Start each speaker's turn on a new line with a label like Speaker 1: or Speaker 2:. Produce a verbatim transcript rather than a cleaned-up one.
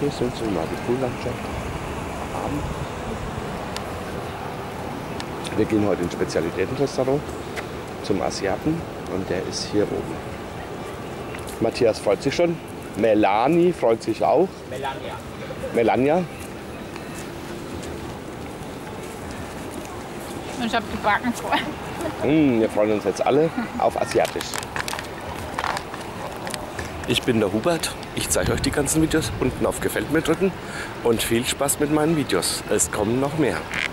Speaker 1: Hier sind sie mal die Poollandschaft. Wir gehen heute ins Spezialitätenrestaurant zum Asiaten und der ist hier oben. Matthias freut sich schon. Melanie freut sich auch.
Speaker 2: Melania.
Speaker 1: Melania.
Speaker 3: Ich habe die Backen voll.
Speaker 1: Mm, wir freuen uns jetzt alle auf Asiatisch. Ich bin der Hubert. Ich zeige euch die ganzen Videos. Unten auf Gefällt mir drücken und viel Spaß mit meinen Videos. Es kommen noch mehr.